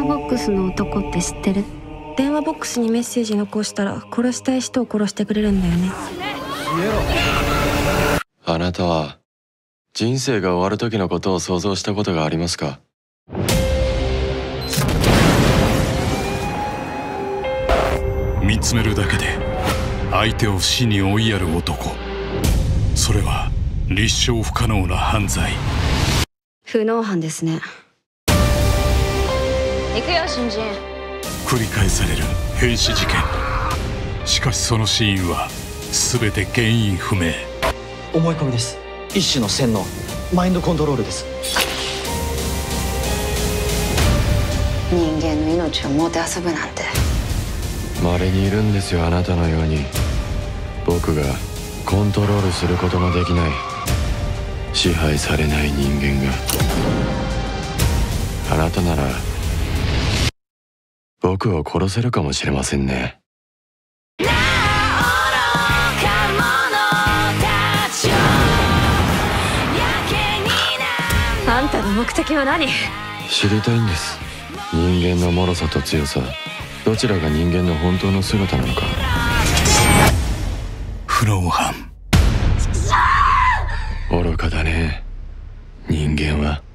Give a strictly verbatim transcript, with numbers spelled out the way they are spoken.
話ボックスの男って知ってる？電話ボックスにメッセージ残したら殺したい人を殺してくれるんだよね。 あなたは人生が終わる時のことを想像したことがありますか？ 見つめるだけで相手を死に追いやる男。それは立証不可能な犯罪。 不能犯ですね。行くよ新人。 繰り返される変死事件。しかしその死因は全て原因不明。 思い込みです。一種の洗脳、マインドコントロールです。 人間の命をもてあそぶなんて稀にいるんですよ、あなたのように僕がコントロールすることのできない、支配されない人間が。あなたなら僕を殺せるかもしれませんね。 あんたの目的は何？ 知りたいんです。人間の脆さと強さ、どちらが人間の本当の姿なのか。 不能犯。 愚かだね、人間は。